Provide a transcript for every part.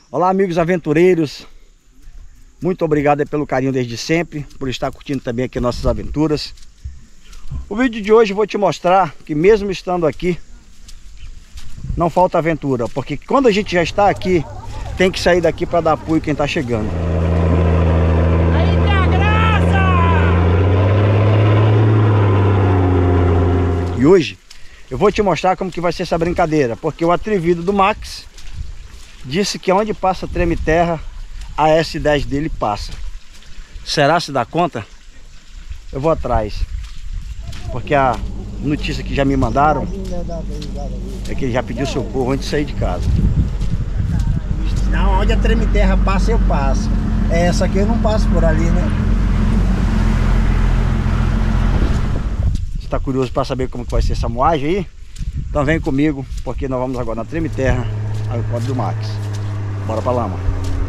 Olá, amigos aventureiros. Muito obrigado pelo carinho desde sempre, por estar curtindo também aqui nossas aventuras. O vídeo de hoje eu vou te mostrar que mesmo estando aqui, não falta aventura, porque quando a gente já está aqui, tem que sair daqui para dar apoio quem está chegando. Aí tem a graça! E hoje eu vou te mostrar como que vai ser essa brincadeira, porque o atrevido do Max disse que onde passa treme terra, a S10 dele passa. Será se dá conta? Eu vou atrás, porque a notícia que já me mandaram é que ele já pediu socorro antes de sair de casa. Não, onde a treme terra passa, eu passo. Essa aqui eu não passo por ali, né? Você está curioso para saber como que vai ser essa moagem aí? Então vem comigo, porque nós vamos agora na treme terra, ao encontro do Max. Bora pra lama.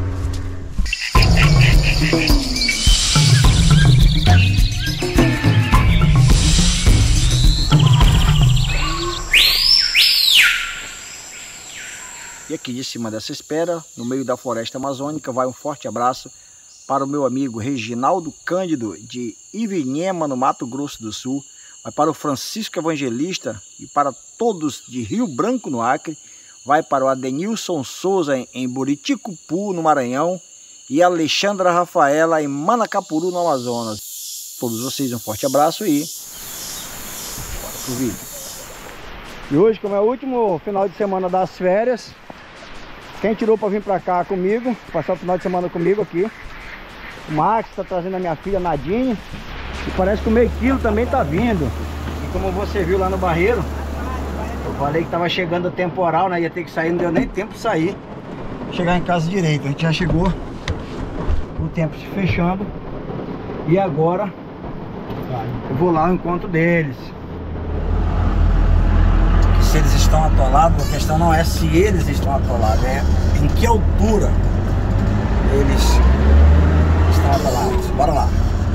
E aqui de cima dessa espera, no meio da floresta amazônica, vai um forte abraço para o meu amigo Reginaldo Cândido de Ivinhema, no Mato Grosso do Sul. Vai para o Francisco Evangelista e para todos de Rio Branco, no Acre. Vai para o Adenilson Souza em Buriticupu, no Maranhão. E Alexandra Rafaela em Manacapuru, no Amazonas. Todos vocês um forte abraço e bora pro vídeo. E hoje, como é o último final de semana das férias, quem tirou para vir para cá comigo, passar o final de semana comigo aqui, o Max está trazendo a minha filha Nadine. E parece que o meio quilo também tá vindo. E como você viu lá no barreiro, eu falei que tava chegando o temporal, né? Ia ter que sair, não deu nem tempo de sair, chegar em casa direito. A gente já chegou, o tempo se fechando. E agora eu vou lá ao encontro deles. Se eles estão atolados, a questão não é se eles estão atolados, é em que altura eles estão atolados. Bora lá.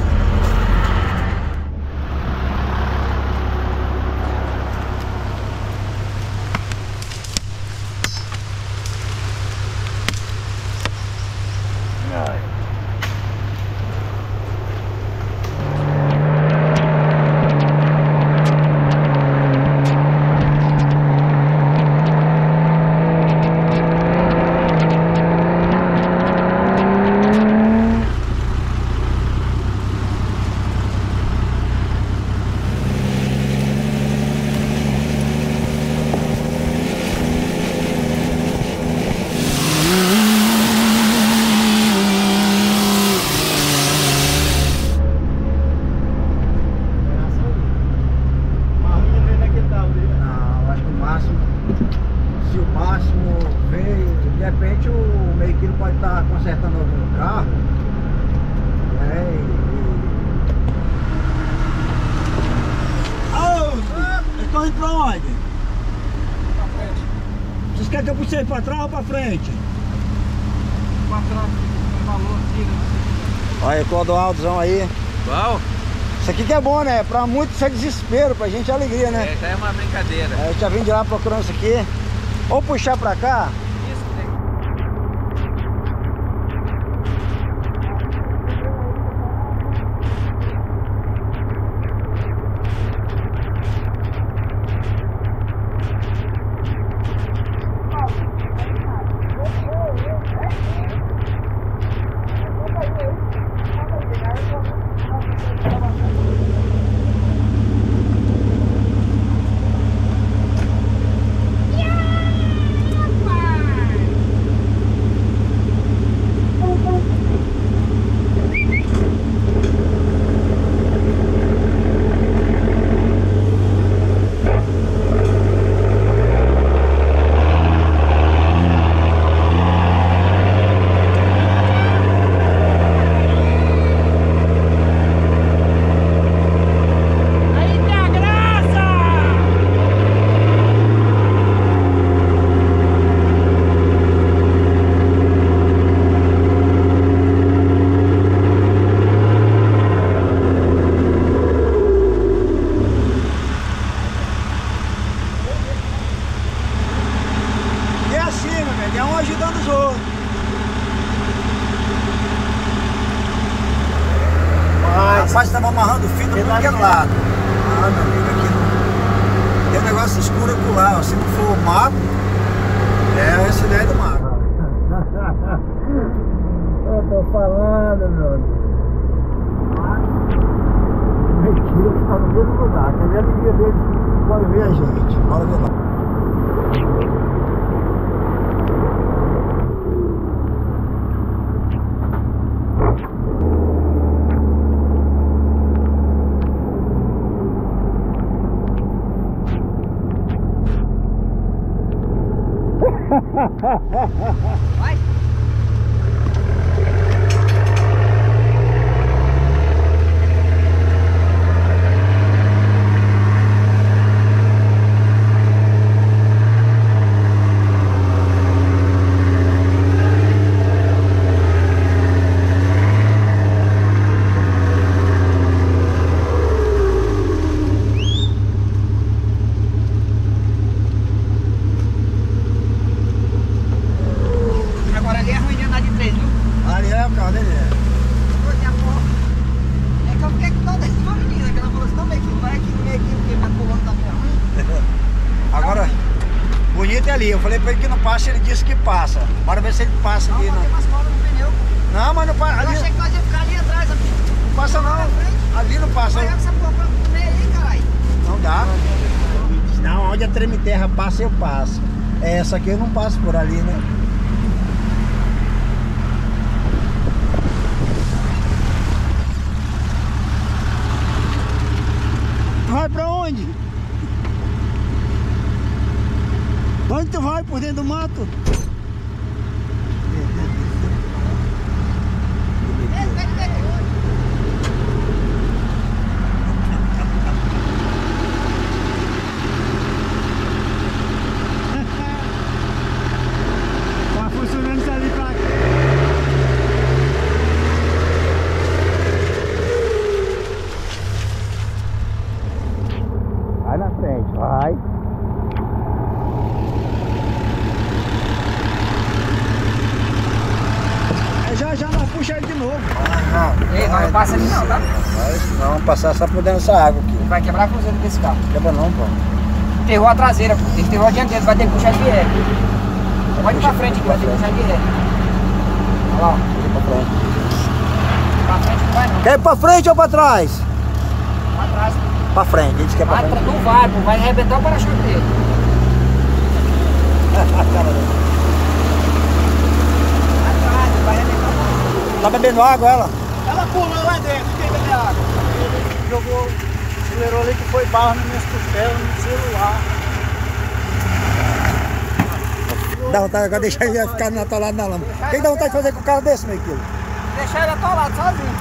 Se o Máximo veio, de repente o meio quilo pode estar consertando algum carro, né? Eles estão indo pra onde? Pra frente. Vocês querem que eu puxei pra trás ou pra frente? Pra trás, tem valor aqui, né? Olha o Clodoaldozão aí. Bom? Isso aqui que é bom, né? Pra muitos isso é desespero, pra gente é alegria, né? É, já é uma brincadeira. A gente já vem de lá procurando isso aqui. Ou puxar pra cá. Isso, né? esbarrando fita por aquele lado. Ah, meu amigo, aqui não. Tem um negócio escuro acolá, se não for o mato, é essa ideia do mato. Eu tô falando, meu amigo. Mentira, ficar no mesmo lugar. Quer ver a alegria deles quando vê a gente. Bora ver lá. Vai! Agora, bonito é ali. Eu falei pra ele que não passa, ele disse que passa. Bora ver se ele passa ali. Não, tem umas cobras no pneu. Não, mas não passa. Eu achei que nós ia ficar ali atrás, amigo. Não passa não. Ali não passa. Vai essa porra no meio aí, caralho. Não dá. Não, onde a treme terra passa, eu passo. Essa aqui eu não passo por ali, né? Vai pra onde? Onde tu vai? Por dentro do mato? Tá funcionando isso ali pra cá. Vai na frente, vai. Já não puxa ele de novo. Ei, não passa ali não, tá? Não, vamos passar só por dentro dessa água aqui. Vai quebrar a cruzeira desse carro. Quebra não, pô. Enterrou a traseira, pô. Ele enterrou a dianteira, vai ter que puxar de ré. Pode ir pra frente aqui, vai ter que puxar de ré. Olha lá, ó. Pra frente. Pra frente não vai não. Quer ir pra frente ou pra trás? Pra trás. Pra frente, ele disse que é pra frente. Não vai, pô. Vai arrebentar o para-choque dele. Tá bebendo água ela? Ela pulou lá dentro, quem beber água? Jogou, acelerou ali que foi barro nas minhas costelas, no celular. Dá vontade de deixar ele ficar atolado na lama. O que dá vontade de fazer com o carro desse, meu quilo? Deixar ele atolado sozinho.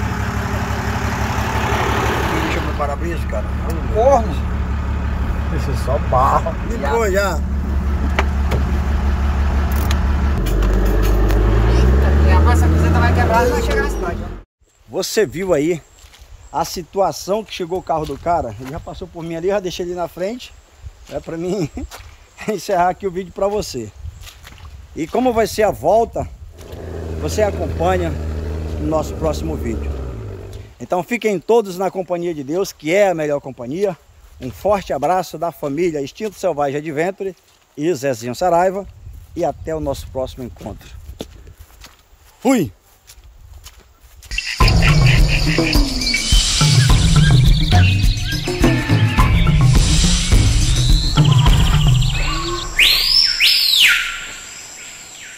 Deixa meu para-brisa, cara. Corno. Isso é só barro. Ligou já. Essa cruzeira vai quebrar e vai chegar na cidade. Você viu aí a situação que chegou o carro do cara? Ele já passou por mim ali, já deixei ele na frente. É pra mim encerrar aqui o vídeo pra você. E como vai ser a volta, você acompanha no nosso próximo vídeo. Então fiquem todos na companhia de Deus, que é a melhor companhia. Um forte abraço da família Instinto Selvagem Adventure e Zezinho Saraiva. E até o nosso próximo encontro. Fui!